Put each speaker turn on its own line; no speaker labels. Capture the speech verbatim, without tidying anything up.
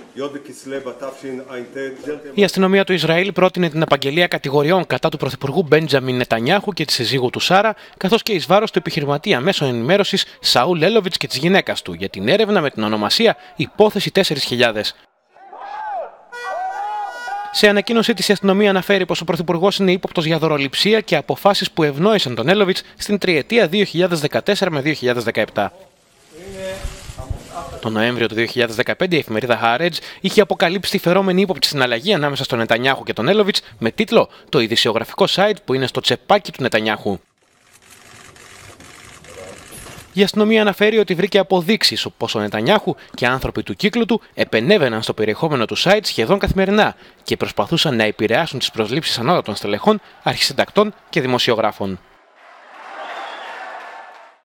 Η αστυνομία του Ισραήλ πρότεινε την απαγγελία κατηγοριών κατά του πρωθυπουργού Μπέντζαμιν Νετανιάχου και της συζύγου του Σάρα, καθώς και εις βάρος του επιχειρηματία μέσω ενημέρωσης Σαούλ Έλοβιτς και της γυναίκας του για την έρευνα με την ονομασία Υπόθεση τέσσερις χιλιάδες. Σε ανακοίνωσή της, η αστυνομία αναφέρει πως ο πρωθυπουργός είναι ύποπτος για δωροληψία και αποφάσεις που ευνόησαν τον Έλοβιτς στην τριετία δύο χιλιάδες δεκατέσσερα με δύο χιλιάδες δεκαεπτά. Τον Νοέμβριο του δύο χιλιάδες δεκαπέντε η εφημερίδα Haaretz είχε αποκαλύψει τη φερόμενη ύποπτη συναλλαγή ανάμεσα στον Νετανιάχου και τον Έλοβιτς με τίτλο «Το ειδησιογραφικό site που είναι στο τσεπάκι του Νετανιάχου». Η αστυνομία αναφέρει ότι βρήκε αποδείξεις πως ο Νετανιάχου και άνθρωποι του κύκλου του επενέβαιναν στο περιεχόμενο του site σχεδόν καθημερινά και προσπαθούσαν να επηρεάσουν τις προσλήψεις ανώτατων στελεχών, αρχισυντακτών και δημοσιογράφων.